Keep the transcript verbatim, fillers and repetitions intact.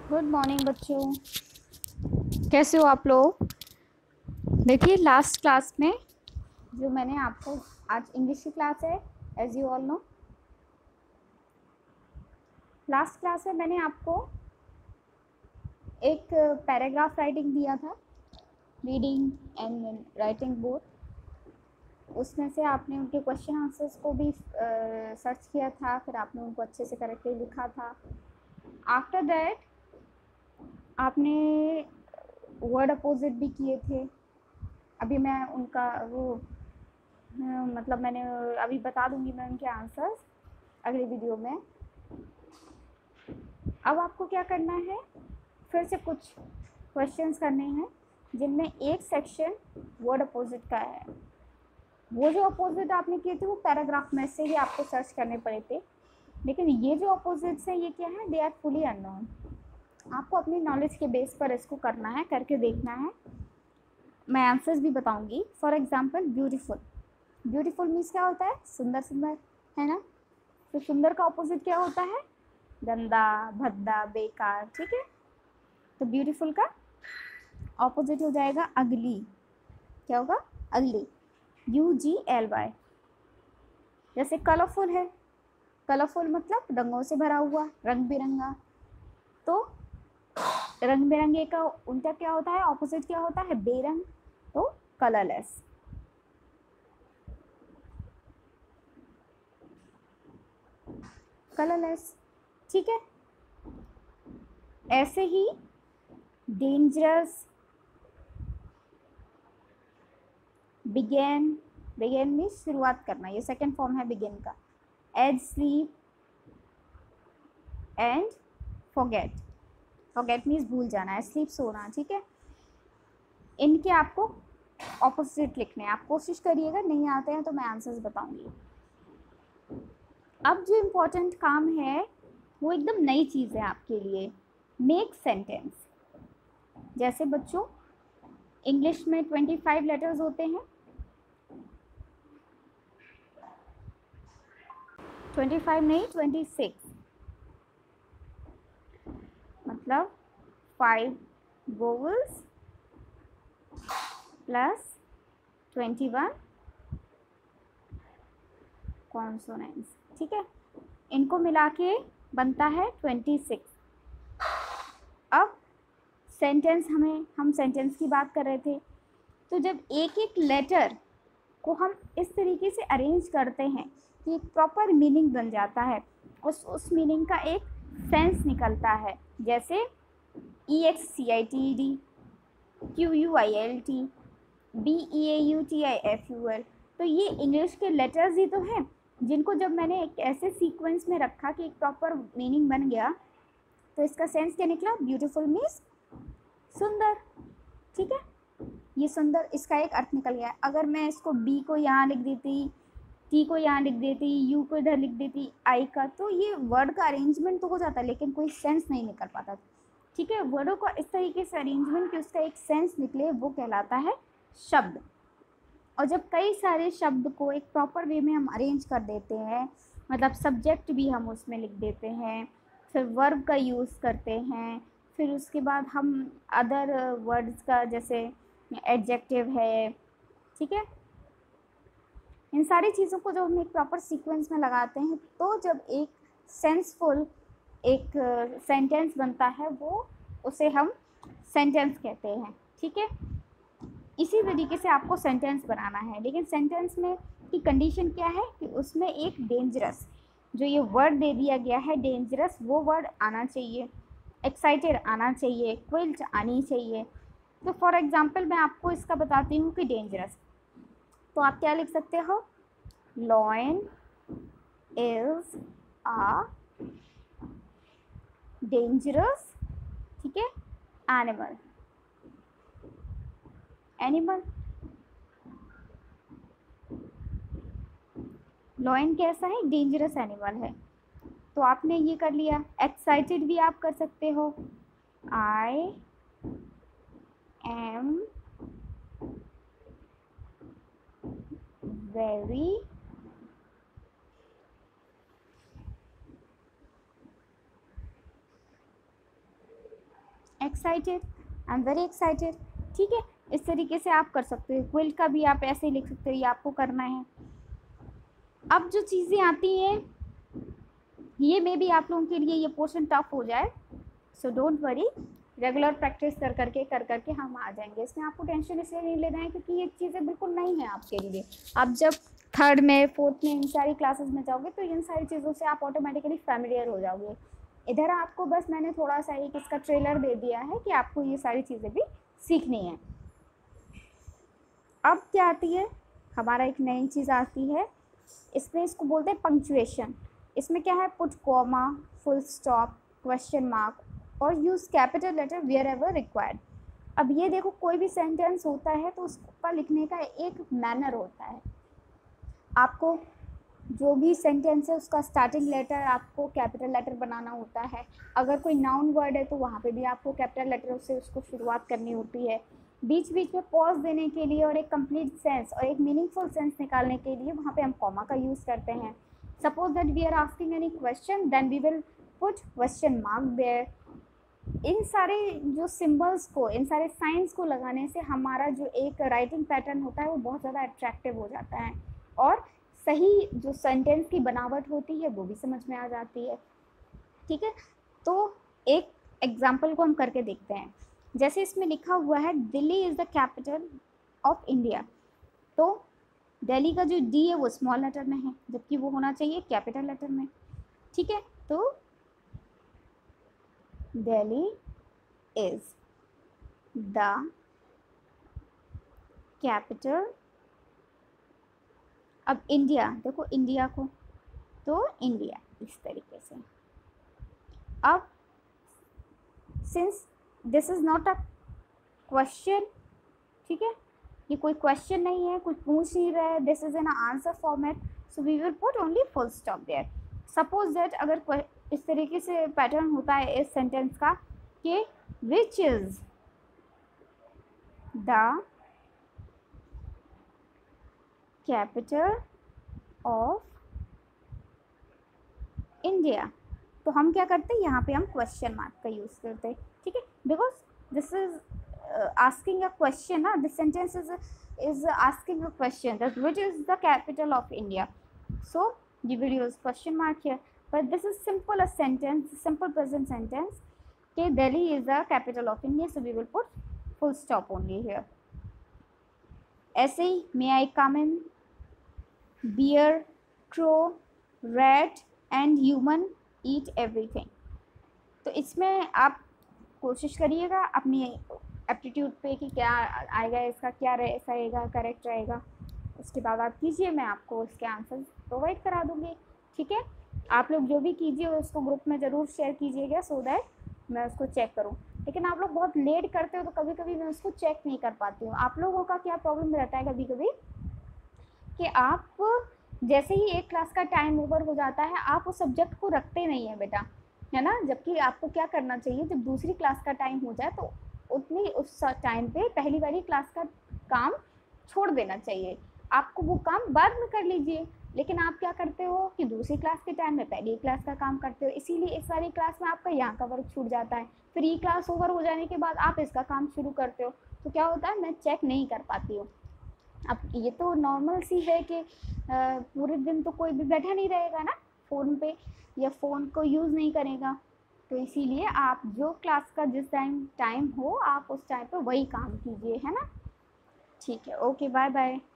Good morning बच्चों, कैसे हो आप लोग। देखिए लास्ट क्लास में जो मैंने आपको, आज इंग्लिश की क्लास है as you all know. Last class में मैंने आपको एक पैराग्राफ राइटिंग दिया था, रीडिंग एंड राइटिंग बोथ। उसमें से आपने उनके क्वेश्चन आंसर्स को भी सर्च किया था, फिर आपने उनको अच्छे से करेक्टली लिखा था। आफ्टर दैट आपने वर्ड अपोजिट भी किए थे। अभी मैं उनका वो अ, मतलब मैंने अभी बता दूंगी मैं उनके आंसर्स अगली वीडियो में। अब आपको क्या करना है, फिर से कुछ क्वेश्चंस करने हैं जिनमें एक सेक्शन वर्ड अपोजिट का है। वो जो अपोजिट आपने किए थे वो पैराग्राफ में से ही आपको सर्च करने पड़े थे, लेकिन ये जो अपोजिट्स हैं ये क्या है, दे आर फुली अननोन। आपको अपनी नॉलेज के बेस पर इसको करना है, करके देखना है। मैं आंसर्स भी बताऊंगी। For example beautiful, beautiful means क्या होता है, सुंदर सुंदर, है ना। तो सुंदर का ऑपोजिट क्या होता है, गंदा, भद्दा, बेकार, ठीक है। तो ब्यूटीफुल का ऑपोजिट हो जाएगा अगली। क्या होगा, ugly, U G L Y. जैसे कलरफुल है, कलरफुल मतलब रंगों से भरा हुआ, रंग बिरंगा। तो रंग बिरंगे का उनका क्या होता है, ऑपोजिट क्या होता है, बेरंग। तो कलरलेस। कलरलेस, ठीक है। ऐसे ही डेंजरस, बिगेन, बिगेन मीन्स शुरुआत करना, ये सेकंड फॉर्म है बिगेन का। As sleep and forget, forget means भूल जाना, स्लीप सोना, ठीक है। इनके आपको ऑपोजिट लिखने हैं। आप कोशिश करिएगा, नहीं आते हैं तो मैं आंसर्स बताऊंगी। अब जो इम्पोर्टेंट काम है वो एकदम नई चीज़ है आपके लिए, मेक सेंटेंस। जैसे बच्चों इंग्लिश में ट्वेंटी फाइव लेटर्स होते हैं, ट्वेंटी फाइव नहीं ट्वेंटी सिक्स, मतलब five vowels plus twenty one consonants, ठीक है। इनको मिला के बनता है ट्वेंटी सिक्स। अब सेंटेंस, हमें हम सेंटेंस की बात कर रहे थे, तो जब एक एक लेटर को हम इस तरीके से अरेंज करते हैं कि एक प्रॉपर मीनिंग बन जाता है, उस उस मीनिंग का एक सेंस निकलता है। जैसे E X C I T D, Q U I L T, B E A U T I F U L. तो ये इंग्लिश के लेटर्स ही तो हैं, जिनको जब मैंने एक ऐसे सीक्वेंस में रखा कि एक प्रॉपर मीनिंग बन गया, तो इसका सेंस क्या निकला, ब्यूटीफुल मीन्स सुंदर, ठीक है। ये सुंदर, इसका एक अर्थ निकल गया। अगर मैं इसको बी को यहाँ लिख देती, टी को यहाँ लिख देती, यू को इधर लिख देती, आई का, तो ये वर्ड का अरेंजमेंट तो हो जाता, लेकिन कोई सेंस नहीं निकल पाता, ठीक है। वर्डों का इस तरीके से अरेंजमेंट कि उसका एक सेंस निकले, वो कहलाता है शब्द। और जब कई सारे शब्द को एक प्रॉपर वे में हम अरेंज कर देते हैं, मतलब सब्जेक्ट भी हम उसमें लिख देते हैं, फिर वर्ब का यूज़ करते हैं, फिर उसके बाद हम अदर वर्ड्स का, जैसे एडजेक्टिव है, ठीक है। इन सारी चीज़ों को जब हम एक प्रॉपर सीक्वेंस में लगाते हैं, तो जब एक सेंसफुल एक सेंटेंस बनता है, वो उसे हम सेंटेंस कहते हैं, ठीक है। इसी तरीके से आपको सेंटेंस बनाना है, लेकिन सेंटेंस में की कंडीशन क्या है कि उसमें एक डेंजरस, जो ये वर्ड दे दिया गया है डेंजरस, वो वर्ड आना चाहिए, एक्साइटेड आना चाहिए, क्विल्ट आनी चाहिए। तो फॉर एग्जांपल मैं आपको इसका बताती हूँ कि डेंजरस, तो आप क्या लिख सकते हो, लॉयन इज अ डेंजरस, ठीक है, एनिमल, एनिमल। लॉयन कैसा है, डेंजरस एनिमल है। तो आपने ये कर लिया। एक्साइटेड भी आप कर सकते हो, I am very excited, I am very excited. ठीक है, इस तरीके से आप कर सकते हो। क्विल का भी आप ऐसे ही लिख सकते हो, ये आपको करना है। अब जो चीज़ें आती हैं ये मे भी आप लोगों के लिए ये पोर्शन टफ हो जाए, so don't worry, regular practice कर करके कर करके हम आ जाएंगे। इसमें आपको टेंशन इसलिए नहीं लेना है क्योंकि ये चीज़ें बिल्कुल नहीं है आपके लिए। आप जब थर्ड में, फोर्थ में, इन सारी क्लासेस में जाओगे तो इन सारी चीज़ों से आप ऑटोमेटिकली फैमिलियर हो जाओगे। इधर आपको बस मैंने थोड़ा सा एक इसका ट्रेलर दे दिया है कि आपको ये सारी चीज़ें भी सीखनी है। अब क्या आती है, हमारा एक नई चीज़ आती है, इसमें इसको बोलते हैं पंक्चुएशन। इसमें क्या है, put comma, full stop, question mark और use capital letter wherever required. अब ये देखो, कोई भी सेंटेंस होता है तो उसका लिखने का एक मैनर होता है। आपको जो भी सेंटेंस है उसका स्टार्टिंग लेटर आपको कैपिटल लेटर बनाना होता है। अगर कोई नाउन वर्ड है तो वहाँ पे भी आपको कैपिटल लेटर से उसको शुरुआत करनी होती है। बीच बीच में पॉज देने के लिए और एक कंप्लीट सेंस और एक मीनिंगफुल सेंस निकालने के लिए वहाँ पे हम कॉमा का यूज़ करते हैं। Suppose that we are asking any question, then we will put question mark there. इन सारे जो सिंबल्स को, इन सारे साइंस को लगाने से हमारा जो एक राइटिंग पैटर्न होता है वो बहुत ज़्यादा अट्रैक्टिव हो जाता है और सही जो सेंटेंस की बनावट होती है वो भी समझ में आ जाती है। ठीक है, तो एक एग्जाम्पल को हम करके देखते हैं। जैसे इसमें लिखा हुआ है Delhi is the capital of India, तो दिल्ली का जो डी है वो स्मॉल लेटर में है जबकि वो होना चाहिए कैपिटल लेटर में। ठीक है, तो दिल्ली इज़ द कैपिटल, अब इंडिया देखो, इंडिया को तो इंडिया इस तरीके से। अब since this is not a question, ठीक है, ये कोई क्वेश्चन नहीं है, कुछ पूछ नहीं रहा है, this is an answer format, so we will put only full stop there. Suppose that अगर इस तरीके से पैटर्न होता है इस सेंटेंस का कि which is the capital of India, तो हम क्या करते हैं, यहाँ पे हम क्वेश्चन मार्क का यूज़ करते हैं। ठीक है, because this is asking a question ना, this sentence is is asking a question that which is the capital of India, so you will use question mark here, but this is simple a sentence, simple present sentence, okay, Delhi is the capital of India, so we will put full stop only here. ऐसे ही may I come in, bear, crow, rat and human eat everything। तो इसमें आप कोशिश करिएगा अपनी aptitude पे कि क्या आएगा, इसका क्या रहेगा, करेक्ट रहेगा, उसके बाद आप कीजिए, मैं आपको इसके आंसर प्रोवाइड करा दूँगी। ठीक है, आप लोग जो भी कीजिए उसको ग्रुप में ज़रूर शेयर कीजिएगा सो दैट मैं उसको चेक करूँ। लेकिन आप लोग बहुत लेट करते हो तो कभी कभी मैं उसको चेक नहीं कर पाती हूँ। आप लोगों का क्या प्रॉब्लम रहता है कभी कभी कि आप जैसे ही एक क्लास का टाइम ओवर हो जाता है आप उस सब्जेक्ट को रखते नहीं है बेटा, है ना, जबकि आपको क्या करना चाहिए, जब दूसरी क्लास का टाइम हो जाए तो उतनी उस टाइम पे पहली वाली क्लास का काम छोड़ देना चाहिए, आपको वो काम बाद में कर लीजिए। लेकिन आप क्या करते हो कि दूसरी क्लास के टाइम में पहली क्लास का काम करते हो, इसीलिए इस वाली क्लास में आपका यहाँ का वर्क छूट जाता है, फिर ये क्लास ओवर हो जाने के बाद आप इसका काम शुरू करते हो, तो क्या होता है मैं चेक नहीं कर पाती हूँ। अब ये तो नॉर्मल सी है कि पूरे दिन तो कोई भी बैठा नहीं रहेगा ना फ़ोन पे या फ़ोन को यूज़ नहीं करेगा, तो इसीलिए आप जो क्लास का जिस टाइम टाइम हो आप उस टाइम पे वही काम कीजिए, है ना। ठीक है, ओके, बाय बाय।